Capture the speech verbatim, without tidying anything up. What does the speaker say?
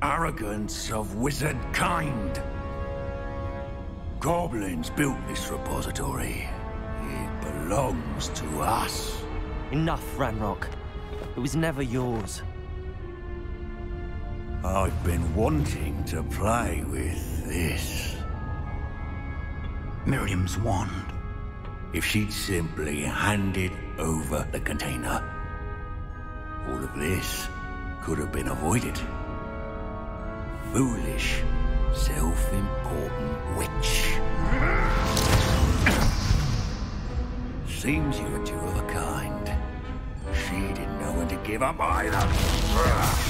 arrogance of wizard kind. Goblins built this repository. It belongs to us. Enough, Ranrock. It was never yours. I've been wanting to play with this. Miriam's wand. If she'd simply handed over the container, all of this could have been avoided. Foolish, self-important witch. Seems you were two of a kind. She didn't know when to give up either.